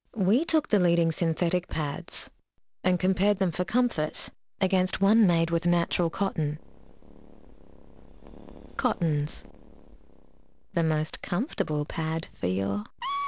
We took the leading synthetic pads and compared them for comfort against one made with natural cotton. Cottons, the most comfortable pad for your